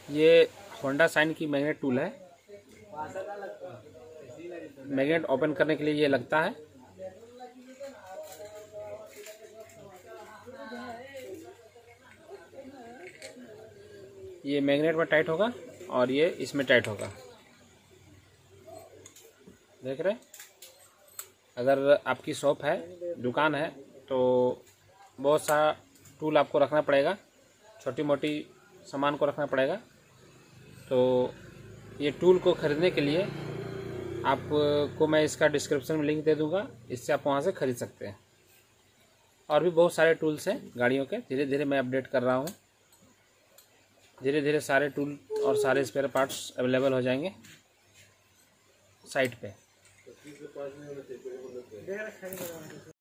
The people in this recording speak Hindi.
ये होंडा शाइन की मैग्नेट टूल है। मैग्नेट ओपन करने के लिए ये लगता है। ये मैग्नेट में टाइट होगा और ये इसमें टाइट होगा, देख रहे। अगर आपकी शॉप है, दुकान है, तो बहुत सा टूल आपको रखना पड़ेगा, छोटी मोटी सामान को रखना पड़ेगा। तो ये टूल को ख़रीदने के लिए आपको मैं इसका डिस्क्रिप्शन में लिंक दे दूंगा, इससे आप वहाँ से ख़रीद सकते हैं। और भी बहुत सारे टूल्स हैं गाड़ियों के, धीरे धीरे मैं अपडेट कर रहा हूँ। धीरे धीरे सारे टूल और सारे स्पेयर पार्ट्स अवेलेबल हो जाएंगे साइट पे।